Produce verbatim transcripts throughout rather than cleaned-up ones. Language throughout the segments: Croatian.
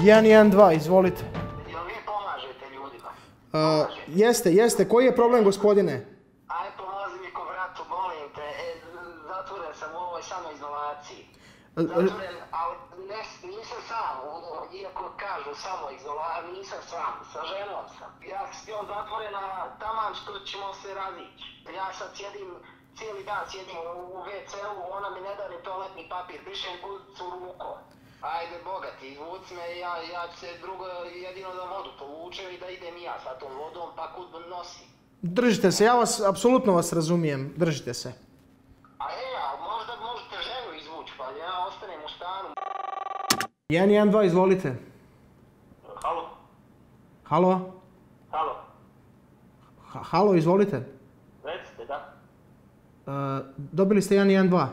jedan jedan dva, izvolite. Jel vi pomažete ljudima? Uh, jeste, jeste. Koji je problem, gospodine? Aj, pomozi mi ko vratu, molim te. E, zatvoren sam u ovoj samoizolaciji. Zatvoren, ali ne, nisam sam, iako kažu samoizolaciji, nisam sam, sa ženom sam. Ja sam zatvoren, a taman što ćemo se razići. Ja sad sjedim, cijeli dan sjedim u ve ce-u, ona mi ne da ni toaletni papir, dišem guzicu rukom. Ajde, bogati, izvuci me, ja, ja ću se drugo jedino da vodu povučem i da idem i ja sa tom vodom, pa kud nosim. Držite se, ja vas, apsolutno vas razumijem, držite se. A e, a možda možete ženu izvući, pa ja ostanem u stanu. jedan jedan dva, izvolite. Halo? Halo? Halo? Ha, halo, izvolite. Recite, da. Uh, dobili ste jedan jedan dva.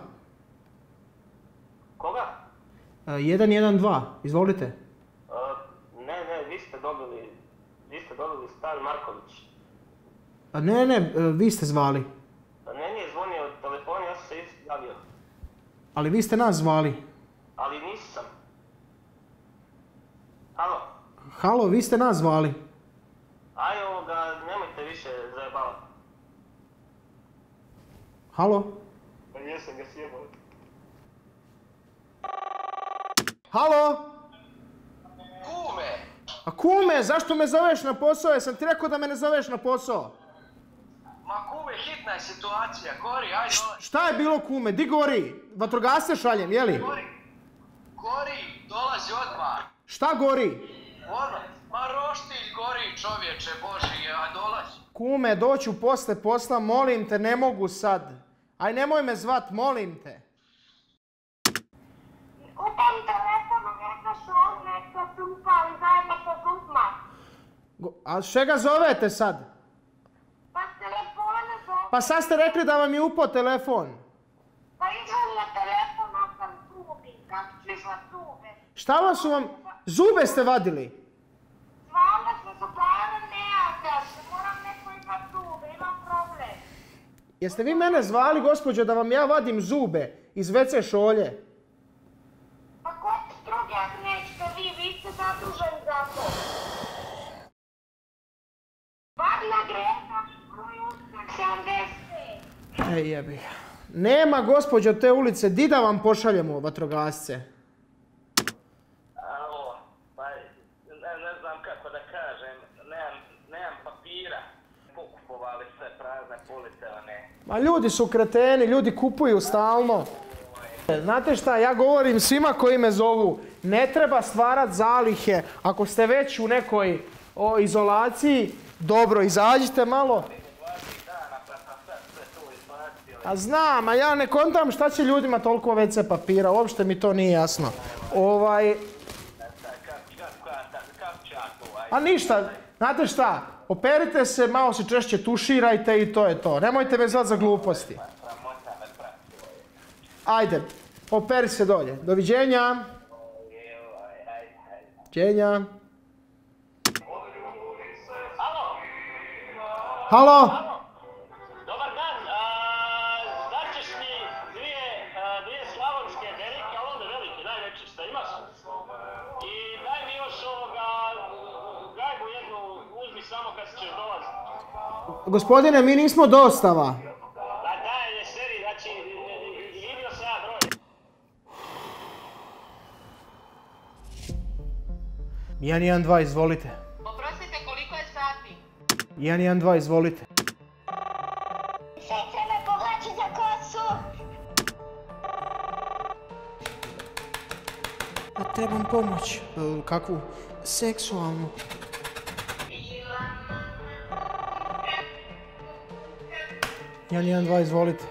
Koga? Uh, jedan jedan dva, izvolite. Uh, ne, ne, vi ste dobili, vi ste dobili Stan Marković. Uh, ne, ne, uh, vi ste zvali. Meni je zvonio od telefona, ja sam se javio. Ali vi ste nas zvali. Ali nisam. Halo? Halo, vi ste nas zvali. Aj ovoga, nemojte više zajebavati. Halo? Pa jesam ga sjebao. Halo? Kume! A kume, zašto me zoveš na posao? Jesam ti rekao da me ne zoveš na posao? Ma kume, hitna je situacija, gori, aj dolazi. Šta je bilo kume? Di gori? Vatrogasce šaljem, jeli? Gori, gori, dolazi odmah. Šta gori? Ono, ma roštilj gori čovječe, boži, a dolazi. Kume, doću posle posla, molim te, ne mogu sad. Aj nemoj me zvat, molim te. Kupam telefonu, neka šol, neka se upali zajedno sa zubma. A čega zovete sad? Pa telefona zove. Pa sad ste rekli da vam je upao telefon. Pa idem na telefon, a sam zubi, kako ću izvat zube. Šta vas su vam... Zube ste vadili? Stvarno se zubara ne javlja se, moram neko izvat zube, imam problem. Jeste vi mene zvali, gospođo, da vam ja vadim zube iz ve ce šolje? Pa ko ti drugi, ako nećete vi, vi ste zaduženi za to. Vadna grena, broj ustak sedamdeset. Ej jebi. Nema, gospođo, te ulice, di da vam pošaljemo vatrogasce? Alo, pa ne, ne znam kako da kažem, nemam, nemam papira. Pokupovali sve prazne police, a ne. Ma ljudi su kreteni, ljudi kupuju stalno. Znate šta, ja govorim svima koji me zovu, ne treba stvarat zalihe. Ako ste već u nekoj o, izolaciji, dobro, izađite malo. A znam, a ja ne kontam šta će ljudima toliko ve ce papira, uopšte mi to nije jasno. Ovaj... A ništa, znate šta, operite se, malo se češće tuširajte i to je to. Nemojte me zvat za gluposti. Ajde, operi se dolje. Doviđenja. Doviđenja. Halo? Dobar dan, daćeš mi dvije, dvije slavonske velike, ali onda velike, najveće šta imaš. I daj mi još ovoga, gajbu jednu, uzmi samo kad ćeš dolaziti. Gospodine, mi nismo dostava. Da daj, ne seri, znači, vidio sam ja broj. jedan jedan dva, izvolite. Oprostite, koliko je sati? jedan jedan dva, izvolite. Sad će me povlači za kosu. Ja trebam pomoć. E, kakvu? Seksualnu. jedan jedan dva, izvolite.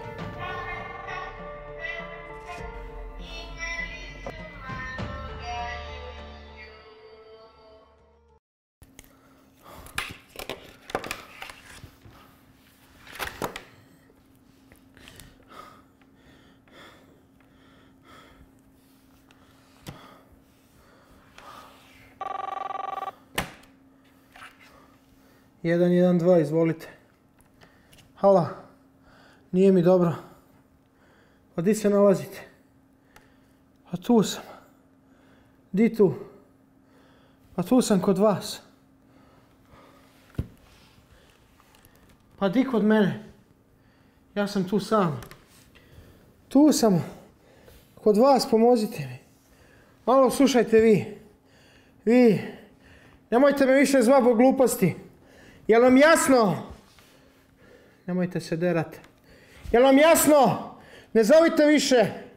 jedan jedan dva, izvolite. Halo, nije mi dobro. Pa di se nalazite? A tu sam. Di tu? Pa tu sam kod vas. Pa di kod mene? Ja sam tu sam. Tu sam. Kod vas, pomozite mi. Malo slušajte vi. Vi. Nemojte me više zvati po gluposti. Jel vam jasno? Nemojte se derati. Jel vam jasno? Ne zovite više.